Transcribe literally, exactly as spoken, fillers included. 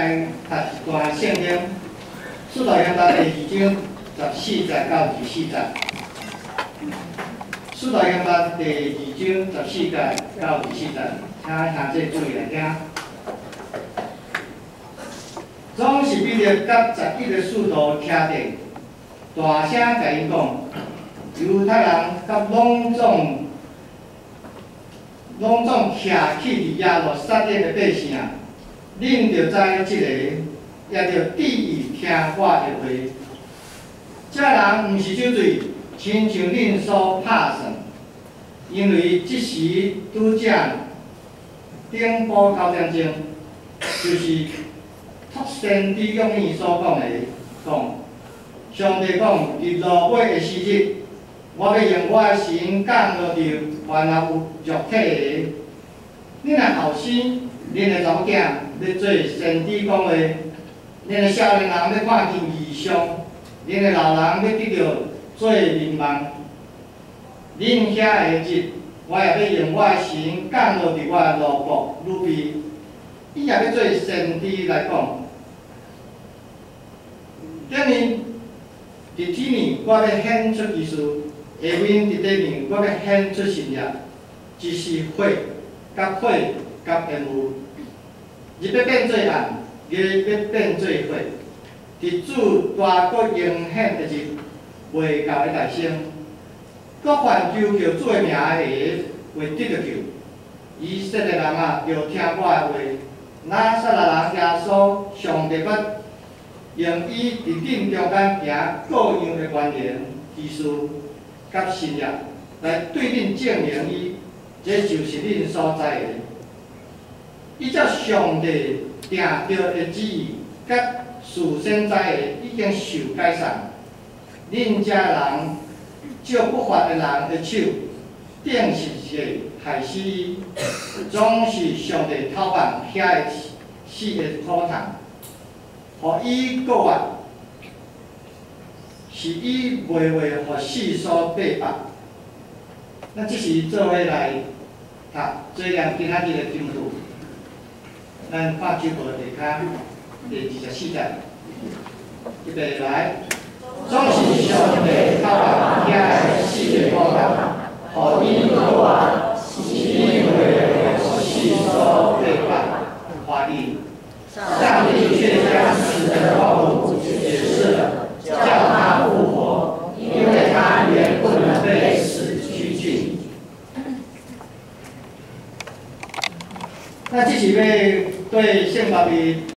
来读一段圣经，《使徒行传》第二章十四节到二十四节，《使徒行传》第二章十四节到二十四节，请兄弟注意来听。总是彼得甲十一个使徒徛伫，大声甲因讲，犹太人甲拢总拢总徛起伫耶路撒冷的百姓啊！ 恁着知即个，也着注意听我的话。这人毋是酒醉，亲像恁所拍算，因为即时拄正顶补九点钟，就是托先知约珥所讲的，讲上帝讲伫落尾的时日，我要用我的神降落着凡有肉体的，恁的后生。 恁的查某囝要做先知讲话，恁的少年人要看见异象，恁的老人要得到做民望。恁遐的日，我也要用我的神降落伫我的路仆路边，伊也要做先知来讲。顶年伫天年，我要显出奇事；下面伫地年，我要显出神力，就是火、甲火、甲烟雾。 日要变做暗，夜要变做火。伫主大国应显的日，未到的大声，各凡求叫主的名的，会得着救。以色列人啊，要听我的话。拿撒勒人耶稣，上帝要用伊伫顶中间行各样的原言、技术、甲信仰，来对恁证明伊，这就是恁所在的。 依照上帝定着的旨意，甲事先知的已经受解散。恁遮人照不法的人的手，定是会害死伊，总是上帝偷办遐个死的苦痛，互伊国外，是伊袂为互死所背叛。咱即是做伙来读做念今仔日的经图。 咱看几部地卡第二十四节，预备来，总是上帝偷办遐个死的苦痛，互伊国外是因为互死所背叛，华丽。上帝却将死的动物解释了，叫他复活，因为他原不能被死拘禁。那这是要对宪法的。